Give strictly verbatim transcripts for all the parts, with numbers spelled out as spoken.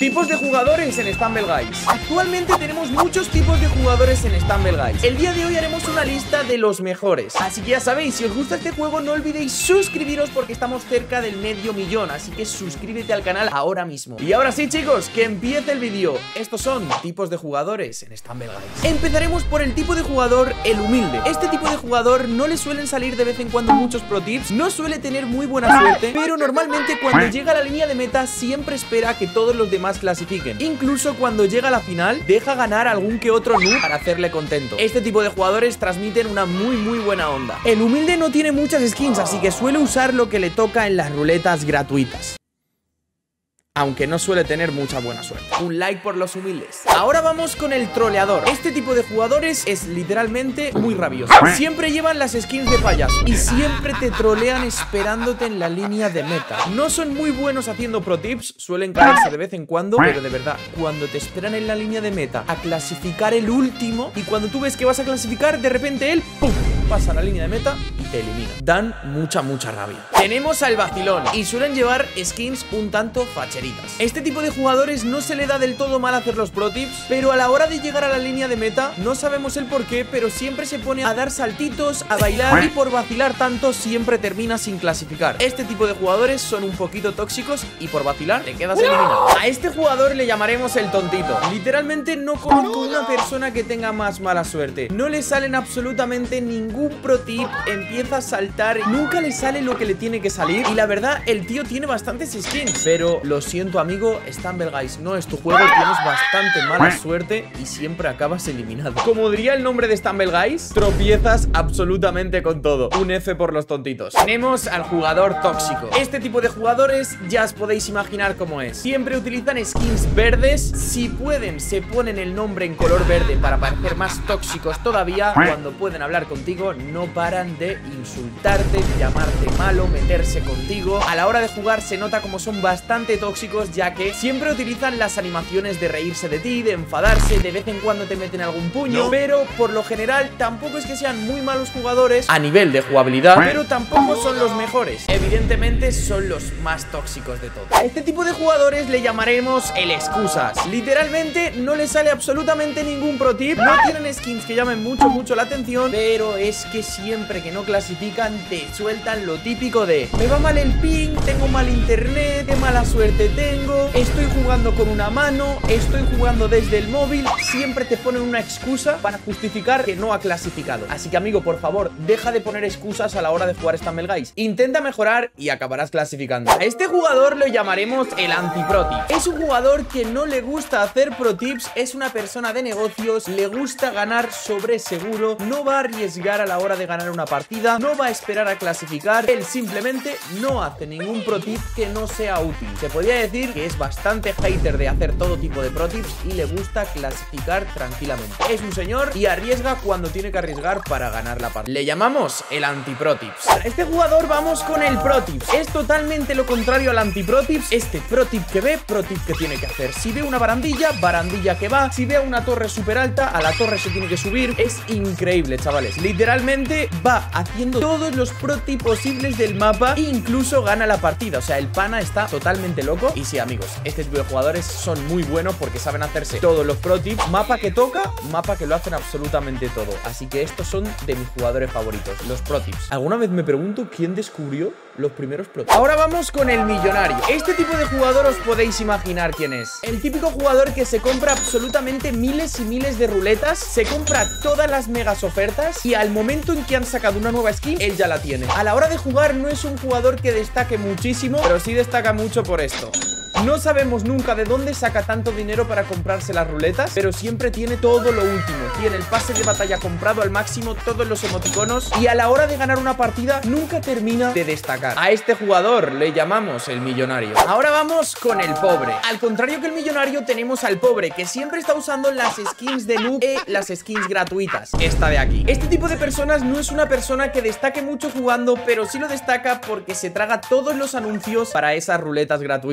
Tipos de jugadores en Stumble Guys. Actualmente tenemos muchos tipos de jugadores en Stumble Guys. El día de hoy haremos una lista de los mejores. Así que ya sabéis, si os gusta este juego no olvidéis suscribiros porque estamos cerca del medio millón. Así que suscríbete al canal ahora mismo. Y ahora sí, chicos, que empiece el vídeo. Estos son tipos de jugadores en Stumble Guys. Empezaremos por el tipo de jugador, el humilde. Este tipo de jugador no le suelen salir de vez en cuando muchos pro tips, no suele tener muy buena suerte, pero normalmente cuando llega a la línea de meta siempre espera que todos los demás clasifiquen. Incluso cuando llega a la final, deja ganar a algún que otro noob para hacerle contento. Este tipo de jugadores transmiten una muy muy buena onda. El humilde no tiene muchas skins, así que suele usar lo que le toca en las ruletas gratuitas, aunque no suele tener mucha buena suerte. Un like por los humildes. Ahora vamos con el troleador. Este tipo de jugadores es literalmente muy rabioso. Siempre llevan las skins de payaso y siempre te trolean esperándote en la línea de meta. No son muy buenos haciendo pro tips, suelen caerse de vez en cuando, pero de verdad, cuando te esperan en la línea de meta a clasificar el último, y cuando tú ves que vas a clasificar, de repente él ¡pum!, pasa a la línea de meta y te elimina. Dan mucha, mucha rabia. Tenemos al vacilón y suelen llevar skins un tanto facheritas. Este tipo de jugadores no se le da del todo mal hacer los pro tips, pero a la hora de llegar a la línea de meta, no sabemos el por qué, pero siempre se pone a dar saltitos, a bailar, y por vacilar tanto siempre termina sin clasificar. Este tipo de jugadores son un poquito tóxicos y por vacilar te quedas eliminado. A este jugador le llamaremos el tontito. Literalmente no conozco una persona que tenga más mala suerte. No le salen absolutamente ningún un pro tip, empieza a saltar, nunca le sale lo que le tiene que salir, y la verdad el tío tiene bastantes skins, pero lo siento amigo, Stumble Guys no es tu juego, tienes bastante mala suerte y siempre acabas eliminado. Como diría el nombre de Stumble Guys, tropiezas absolutamente con todo. Un F por los tontitos. Tenemos al jugador tóxico. Este tipo de jugadores ya os podéis imaginar cómo es. Siempre utilizan skins verdes, si pueden se ponen el nombre en color verde para parecer más tóxicos todavía. Cuando pueden hablar contigo no paran de insultarte, llamarte malo, meterse contigo. A la hora de jugar se nota como son bastante tóxicos, ya que siempre utilizan las animaciones de reírse de ti, de enfadarse, de vez en cuando te meten algún puño, no. Pero por lo general tampoco es que sean muy malos jugadores a nivel de jugabilidad, pero tampoco son los mejores. Evidentemente son los más tóxicos de todos. A este tipo de jugadores le llamaremos el excusas. Literalmente no le sale absolutamente ningún pro tip, no tienen skins que llamen mucho mucho la atención, pero es Es que siempre que no clasifican te sueltan lo típico de: me va mal el ping, tengo mal internet, qué mala suerte tengo, estoy jugando con una mano, estoy jugando desde el móvil. Siempre te ponen una excusa para justificar que no ha clasificado. Así que amigo, por favor, deja de poner excusas a la hora de jugar Stumble Guys. Intenta mejorar y acabarás clasificando. A este jugador lo llamaremos el anti-pro tip. Es un jugador que no le gusta hacer pro tips, es una persona de negocios, le gusta ganar sobre seguro, no va a arriesgar a la hora de ganar una partida, no va a esperar a clasificar, él simplemente no hace ningún pro tip que no sea útil. Se podría decir que es bastante hater de hacer todo tipo de pro tips y le gusta clasificar tranquilamente. Es un señor y arriesga cuando tiene que arriesgar para ganar la partida. Le llamamos el anti-pro tips. Para este jugador vamos con el pro tips. Es totalmente lo contrario al anti-pro tips. Este pro tip que ve, pro tip que tiene que hacer. Si ve una barandilla, barandilla que va. Si ve una torre súper alta, a la torre se tiene que subir. Es increíble, chavales. Literalmente va haciendo todos los pro tips posibles del mapa e incluso gana la partida. O sea, el pana está totalmente loco. Y sí, amigos, este tipo de jugadores son muy buenos porque saben hacerse todos los pro tips. Mapa que toca, mapa que lo hacen absolutamente todo. Así que estos son de mis jugadores favoritos, los pro tips. Alguna vez me pregunto quién descubrió los primeros pro tips. Ahora vamos con el millonario. Este tipo de jugador os podéis imaginar quién es. El típico jugador que se compra absolutamente miles y miles de ruletas, se compra todas las megas ofertas y al momento en que han sacado una nueva skin, él ya la tiene. A la hora de jugar no es un jugador que destaque muchísimo, pero sí destaca mucho por esto. No sabemos nunca de dónde saca tanto dinero para comprarse las ruletas, pero siempre tiene todo lo último. Tiene el pase de batalla comprado al máximo, todos los emoticonos, y a la hora de ganar una partida nunca termina de destacar. A este jugador le llamamos el millonario. Ahora vamos con el pobre. Al contrario que el millonario, tenemos al pobre, que siempre está usando las skins de noob y las skins gratuitas. Esta de aquí. Este tipo de personas no es una persona que destaque mucho jugando, pero sí lo destaca porque se traga todos los anuncios para esas ruletas gratuitas. Aprovecha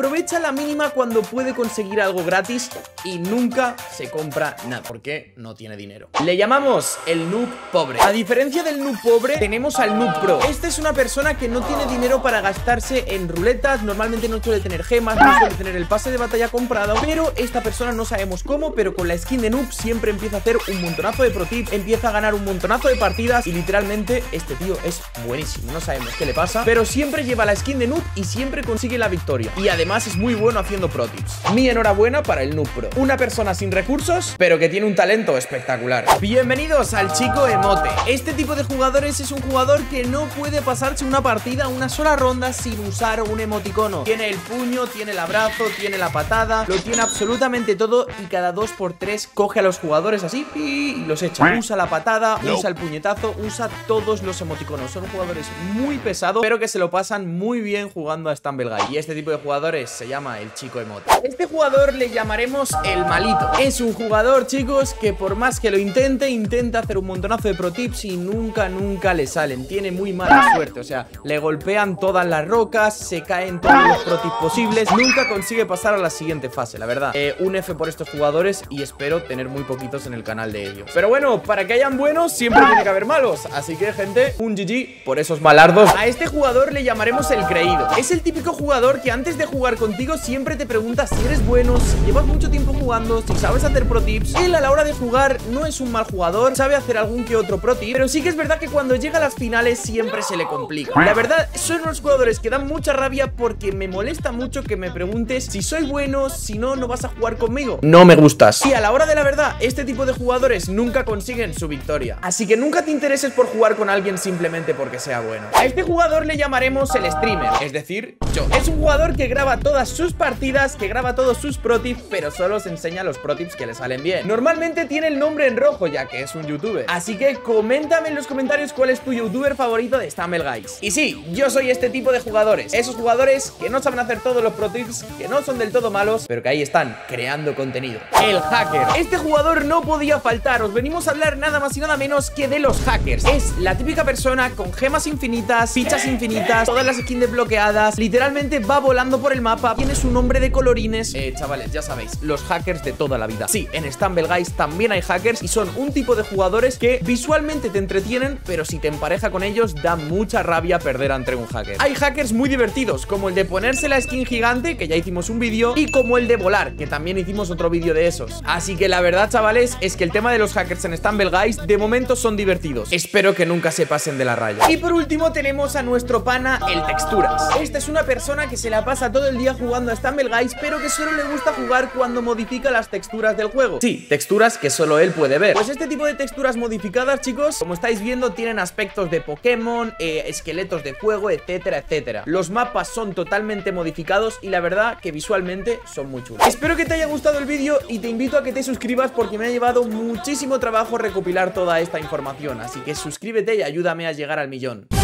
aprovecha la mínima cuando puede conseguir algo gratis y nunca se compra nada, porque no tiene dinero. Le llamamos el noob pobre. A diferencia del noob pobre, tenemos al noob pro. Esta es una persona que no tiene dinero para gastarse en ruletas, normalmente no suele tener gemas, no suele tener el pase de batalla comprado, pero esta persona no sabemos cómo, pero con la skin de noob siempre empieza a hacer un montonazo de pro tips, empieza a ganar un montonazo de partidas y literalmente este tío es buenísimo. No sabemos qué le pasa, pero siempre lleva la skin de noob y siempre consigue la victoria. Y además es muy bueno haciendo pro tips. Mi enhorabuena para el noob pro. Una persona sin recursos, pero que tiene un talento espectacular. Bienvenidos al chico emote. Este tipo de jugadores es un jugador que no puede pasarse una partida, una sola ronda sin usar un emoticono. Tiene el puño, tiene el abrazo, tiene la patada, lo tiene absolutamente todo y cada dos por tres coge a los jugadores así y los echa. Usa la patada, usa el puñetazo, usa todos los emoticonos. Son jugadores muy pesados, pero que se lo pasan muy bien jugando a Stumble Guys. Y este tipo de jugadores se llama el chico emote. Este jugador le llamaremos el malito. Es un jugador, chicos, que por más que lo intente, intenta hacer un montonazo de pro tips y nunca, nunca le salen. Tiene muy mala suerte, o sea, le golpean todas las rocas, se caen todos los pro tips posibles, nunca consigue pasar a la siguiente fase, la verdad. Eh, un F por estos jugadores y espero tener muy poquitos en el canal de ellos. Pero bueno, para que hayan buenos, siempre tiene que haber malos. Así que, gente, un G G por esos malardos. A este jugador le llamaremos el creído. Es el típico jugador que antes de jugar contigo siempre te pregunta si eres bueno, si llevas mucho tiempo jugando, si sabes hacer pro tips. Él a la hora de jugar no es un mal jugador, sabe hacer algún que otro pro tip, pero sí que es verdad que cuando llega a las finales siempre se le complica. La verdad, son unos jugadores que dan mucha rabia porque me molesta mucho que me preguntes si soy bueno, si no, no vas a jugar conmigo. No me gustas. Y a la hora de la verdad, este tipo de jugadores nunca consiguen su victoria. Así que nunca te intereses por jugar con alguien simplemente porque sea bueno. A este jugador le llamaremos el streamer, es decir, yo. Es un jugador que graba todas sus partidas, que graba todos sus pro tips, pero solo os enseña los pro tips que le salen bien. Normalmente tiene el nombre en rojo, ya que es un youtuber. Así que coméntame en los comentarios cuál es tu youtuber favorito de Stumble Guys. Y sí, yo soy este tipo de jugadores. Esos jugadores que no saben hacer todos los pro tips, que no son del todo malos, pero que ahí están, creando contenido. El hacker. Este jugador no podía faltar. Os venimos a hablar nada más y nada menos que de los hackers. Es la típica persona con gemas infinitas, fichas infinitas, todas las skins desbloqueadas. Literalmente va volando por el mapa. Tiene su nombre de colorines. Eh, chavales, ya sabéis, los hackers de toda la vida. Sí, en Stumble Guys también hay hackers y son un tipo de jugadores que visualmente te entretienen, pero si te empareja con ellos da mucha rabia perder ante un hacker. Hay hackers muy divertidos, como el de ponerse la skin gigante, que ya hicimos un vídeo, y como el de volar, que también hicimos otro vídeo de esos. Así que la verdad, chavales, es que el tema de los hackers en Stumble Guys de momento son divertidos. Espero que nunca se pasen de la raya. Y por último tenemos a nuestro pana, el Texturas. Esta es una persona que se la pasa todo el día jugando a Stumble Guys, pero que solo le gusta jugar cuando modifica las texturas del juego. Sí, texturas que solo él puede ver. Pues este tipo de texturas modificadas, chicos, como estáis viendo, tienen aspectos de Pokémon, eh, esqueletos de fuego, etcétera, etcétera. Los mapas son totalmente modificados y la verdad que visualmente son muy chulos. Espero que te haya gustado el vídeo y te invito a que te suscribas porque me ha llevado muchísimo trabajo recopilar toda esta información. Así que suscríbete y ayúdame a llegar al millón.